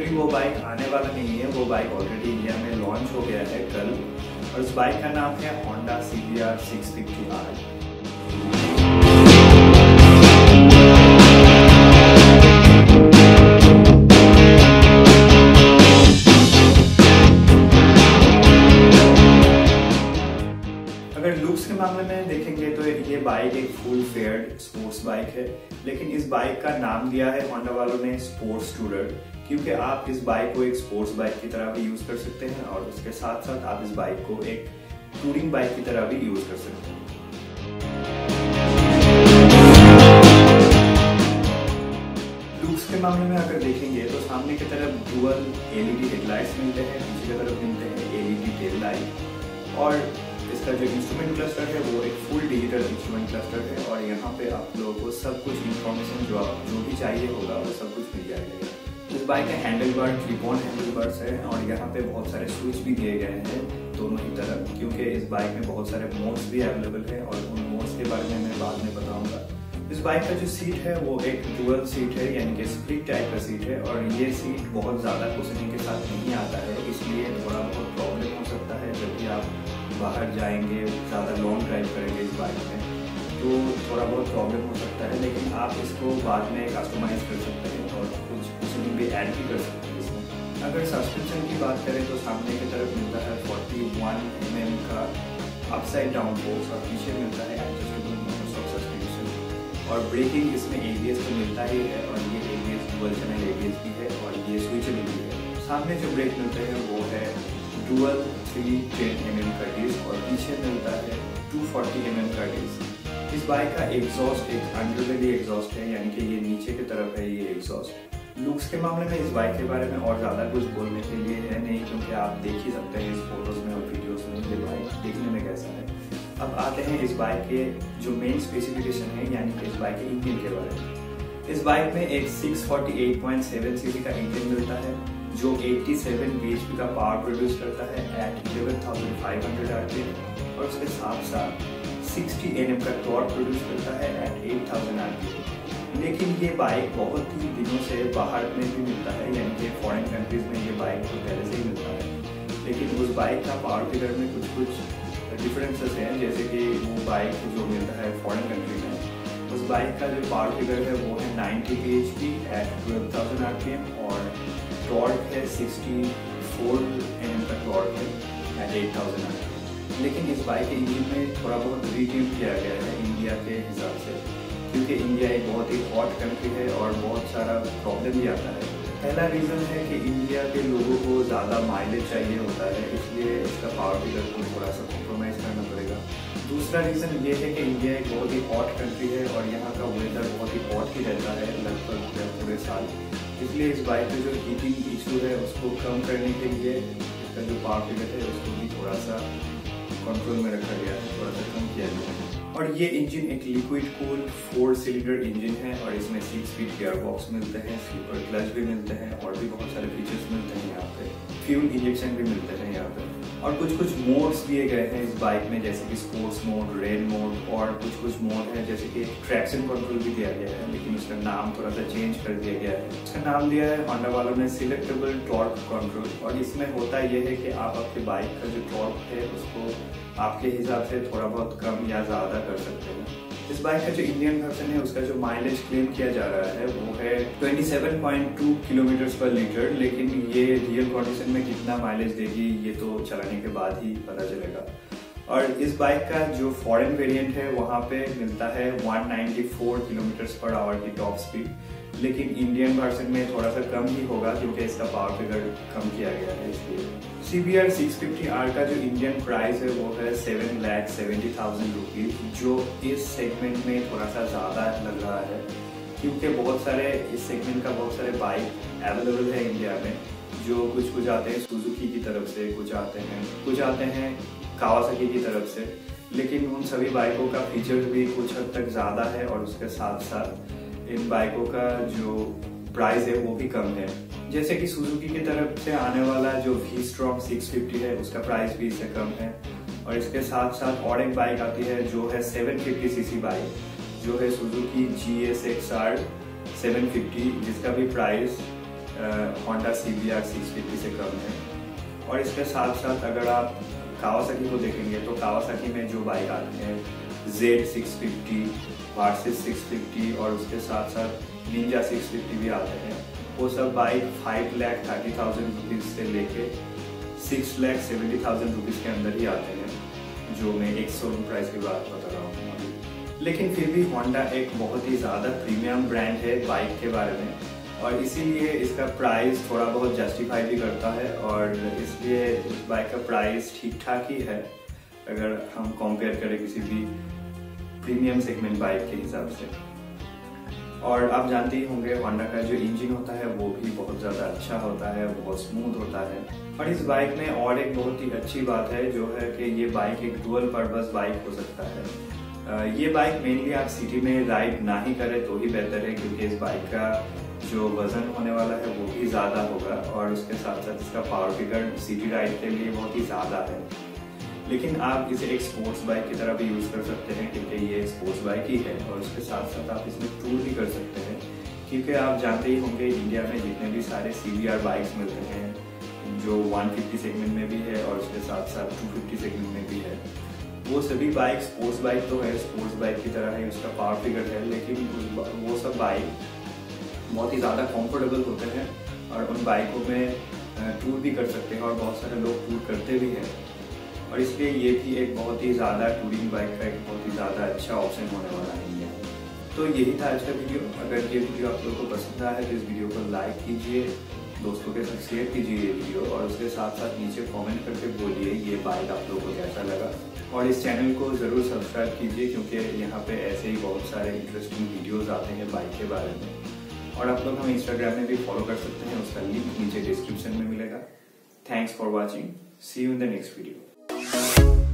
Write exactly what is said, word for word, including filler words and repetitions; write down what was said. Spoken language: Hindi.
एक्चुअली वो बाइक आने वाला नहीं है, वो बाइक ऑलरेडी इंडिया में लॉन्च हो गया है कल, और उस बाइक का नाम है Honda C B R six fifty R. अगर लुक्स के मामले में देखेंगे तो ये बाइक एक फुल फेयर्ड स्पोर्ट्स बाइक है, लेकिन इस बाइक का नाम दिया है होंडा वालों ने स्पोर्ट्स टूरर, क्योंकि आप इस बाइक को एक स्पोर्ट्स बाइक की तरह भी यूज कर सकते हैं और उसके साथ साथ आप इस बाइक को एक टूरिंग बाइक की तरह भी यूज कर सकते हैं। लुक्स के मामले में अगर देखेंगे तो सामने की तरफ डुअल एलईडी हेडलाइट्स मिलते हैं, पीछे की तरफ मिलते हैं एलईडी टेल लाइट, और इसका जो इंस्ट्रूमेंट क्लस्टर है वो एक फुल डिजिटल इंस्ट्रूमेंट क्लस्टर है, और यहाँ पे आप लोगों को सब कुछ इंफॉर्मेशन जो आप जो भी चाहिए होगा वो सब कुछ मिल जाएगा। इस बाइक के हैंडल बार ट्रिपॉन हैंडल बार्स है, और यहाँ पे बहुत सारे स्विच भी दिए गए हैं दोनों ही तरफ, क्योंकि इस बाइक में बहुत सारे मोड्स भी अवेलेबल है, और उन मोड्स के बारे में मैं बाद में बताऊंगा। इस बाइक का जो सीट है वो एक डुअल सीट है, यानी कि स्प्लिट टाइप का सीट है, और ये सीट बहुत ज़्यादा कुशनिंग के साथ नहीं आता है, इसलिए थोड़ा बहुत प्रॉब्लम हो सकता है जब भी आप बाहर जाएंगे, ज़्यादा लॉन्ग ड्राइव करेंगे इस बाइक में, तो थोड़ा बहुत प्रॉब्लम हो सकता है, लेकिन आप इसको बाद में कस्टमाइज कर सकते हैं और कुछ कुशनिंग भी ऐड भी कर सकते हैं इसमें। अगर सस्पेंशन की बात करें तो सामने की तरफ मिलता है फोर्टी वन एम एम का अपसाइड डाउन फोर्स, और पीछे मिलता है एडजस्टेबल मोनोशॉक सस्पेंशन, और ब्रेकिंग इसमें ए बी एस तो मिलता ही है, और ये A B S dual channel A B S भी है, और ये स्विचेबल भी है। सामने जो ब्रेक मिलते हैं वो है dual three ten M M का डिस्क, और पीछे मिलता है टू फोर्टी एम एम का डिस्क। इस बाइक का एग्जॉस्ट एक अंडरबेली एग्जॉस्ट है, यानी कि ये नीचे की तरफ है ये एग्जॉस्ट। लुक्स के मामले में इस बाइक के बारे में और ज़्यादा कुछ बोलने के लिए है नहीं, क्योंकि आप देख ही सकते हैं इस फोटोज़ में और वीडियोज़ में ये बाइक देखने में कैसा है। अब आते हैं इस बाइक के जो मेन स्पेसिफिकेशन है, यानी कि इस बाइक के इंजन के बारे में। इस बाइक में एक six forty eight point seven CC का इंजन मिलता है, जो सत्तासी बी एच पी का पावर प्रोड्यूस करता है at eleven thousand five hundred R P M, और उसके साथ साथ सिक्सटी एन एम का टॉर्क प्रोड्यूस करता है at eight thousand R P M. लेकिन ये बाइक बहुत ही दिनों से बाहर में भी मिलता है, यानी कि फॉरेन कंट्रीज में ये बाइक तो पहले से ही मिलता है, लेकिन उस बाइक का पावर फिगर में कुछ कुछ डिफरेंसेस हैं, जैसे कि वो बाइक जो मिलता है फॉरेन कंट्री में, उस बाइक का जो पावर फिगर है वो है ninety B H P at twelve thousand R P M, और टॉर्क है सिक्सटी फोर एन एम का टॉर्क है at eight thousand R P M. लेकिन इस बाइक के इंजन में थोड़ा बहुत रिट्यून किया गया है इंडिया के हिसाब से, क्योंकि इंडिया एक बहुत ही हॉट कंट्री है और बहुत सारा प्रॉब्लम भी आता है। पहला रीज़न है कि इंडिया के लोगों को ज़्यादा माइलेज चाहिए होता है, इसलिए इसका पावर फिगर को थोड़ा सा कॉम्प्रोमाइज़ करना पड़ेगा। दूसरा रीज़न ये है कि इंडिया एक बहुत ही हॉट कंट्री है और यहाँ का वेदर बहुत ही हॉट ही रहता है लगभग पूरे साल, इसलिए इस बाइक में जो हीटिंग इशू है उसको कम करने के लिए इसका जो पावर फिगर है उसको भी थोड़ा सा कंट्रोल में रखा गया है, थोड़ा सा कम किया गया है। और ये इंजन एक liquid cooled four cylinder engine है, और इसमें सिक्स स्पीड गियर बॉक्स मिलते हैं, स्लीपर क्लच भी मिलते हैं, और भी बहुत सारे फीचर्स मिलते हैं यहाँ पे। फ्यूल इंजेक्शन भी मिलते हैं यहाँ पे, और कुछ कुछ मोड्स दिए गए हैं इस बाइक में, जैसे कि स्पोर्ट्स मोड, रेन मोड, और कुछ कुछ मोड है जैसे कि ट्रैक्शन कंट्रोल भी दिया गया है, लेकिन उसका नाम थोड़ा सा चेंज कर दिया गया है। उसका नाम दिया है होंडा वालों ने सिलेक्टेबल टॉर्क कंट्रोल, और इसमें होता यह है कि आप आपके बाइक का जो टॉर्क है उसको आपके हिसाब से थोड़ा बहुत कम या ज़्यादा कर सकते हैं। इस बाइक का जो इंडियन वर्जन है उसका जो माइलेज क्लेम किया जा रहा है वो है twenty seven point two kilometre पर लीटर, लेकिन ये रियल कंडीशन में कितना माइलेज देगी ये तो चलाने के बाद ही पता चलेगा। और इस बाइक का जो फॉरेन वेरिएंट है वहाँ पे मिलता है वन नाइन्टी फोर किलोमीटर पर आवर की टॉप स्पीड, लेकिन इंडियन वर्जन में थोड़ा सा कम ही होगा क्योंकि इसका पावर फिगर कम किया गया है। इसलिए C B R six fifty R का जो इंडियन प्राइस है वो है seven lakh seventy thousand rupees, जो इस सेगमेंट में थोड़ा सा ज़्यादा लग रहा है, क्योंकि बहुत सारे इस सेगमेंट का बहुत सारे बाइक अवेलेबल है इंडिया में, जो कुछ कुछ आते हैं सुजुकी की तरफ से, कुछ आते हैं कुछ आते हैं कावासाकी की तरफ से, लेकिन उन सभी बाइकों का फीचर्स भी कुछ हद तक ज़्यादा है, और उसके साथ साथ इन बाइकों का जो प्राइस है वो भी कम है। जैसे कि सुजुकी की तरफ से आने वाला जो वी स्ट्रॉम सिक्स फिफ्टी है उसका प्राइस भी इससे कम है, और इसके साथ साथ और एक बाइक आती है जो है सेवन फिफ्टी सीसी बाइक, जो है Suzuki G S X R seven fifty, जिसका भी price Honda C B R six fifty से कम है। और इसके साथ साथ अगर आप कावासाकी को देखेंगे तो कावासाकी में जो बाइक आते हैं Z six fifty, Versys six fifty और उसके साथ साथ निंजा सिक्स फिफ्टी भी आते हैं। वो सब bike five lakh thirty thousand rupees से लेके six lakh seventy thousand rupees के अंदर ही आते हैं, जो मैं एक शोरूम प्राइस की बात बता रहा हूँ अभी। लेकिन फिर भी होंडा एक बहुत ही ज़्यादा प्रीमियम ब्रांड है बाइक के बारे में, और इसीलिए इसका प्राइस थोड़ा बहुत जस्टिफाई भी करता है, और इसलिए इस बाइक का प्राइस ठीक ठाक ही है अगर हम कंपेयर करें किसी भी प्रीमियम सेगमेंट बाइक के हिसाब से। और आप जानते ही होंगे होंडा का जो इंजन होता है वो भी बहुत ज़्यादा अच्छा होता है, बहुत स्मूथ होता है। और इस बाइक में और एक बहुत ही अच्छी बात है जो है कि ये बाइक एक डुअल पर्पस बाइक हो सकता है। ये बाइक मेनली आप सिटी में राइड ना ही करें तो ही बेहतर है, क्योंकि इस बाइक का जो वजन होने वाला है वो भी ज़्यादा होगा, और उसके साथ साथ इसका पावर फिगर सिटी राइड के लिए बहुत ही ज़्यादा है। लेकिन आप इसे एक स्पोर्ट्स बाइक की तरह भी यूज़ कर सकते हैं, क्योंकि ये स्पोर्ट्स बाइक ही है, और उसके साथ साथ आप इसमें टूर भी कर सकते हैं, क्योंकि आप जानते ही होंगे इंडिया में जितने भी सारे सी बी आर बाइक्स मिलते हैं जो वन फिफ्टी सेगमेंट में भी है और उसके साथ साथ टू फिफ्टी सेगमेंट में भी है, वो सभी बाइक स्पोर्ट्स बाइक तो है, स्पोर्ट्स बाइक की तरह है, उसका पावर फिगर है, लेकिन वो सब बाइक बहुत ही ज़्यादा कंफर्टेबल होते हैं और उन बाइकों में टूर भी कर सकते हैं, और बहुत सारे लोग टूर करते भी हैं, और इसलिए ये भी एक बहुत ही ज़्यादा टूरिंग बाइक का एक बहुत ही ज़्यादा अच्छा ऑप्शन होने वाला है इंडिया में। तो यही था आज का वीडियो। अगर ये वीडियो आप लोगों को पसंद आया है तो इस वीडियो को लाइक कीजिए, दोस्तों के साथ शेयर कीजिए ये वीडियो, और उसके साथ साथ नीचे कमेंट करके बोलिए ये बाइक आप लोगों को कैसा लगा। और इस चैनल को ज़रूर सब्सक्राइब कीजिए, क्योंकि यहाँ पे ऐसे ही बहुत सारे इंटरेस्टिंग वीडियोज़ आते हैं बाइक के बारे में। और आप लोग हमें इंस्टाग्राम में भी फॉलो कर सकते हैं, उसका लिंक नीचे डिस्क्रिप्शन में मिलेगा। Thanks for watching, see you in the next video.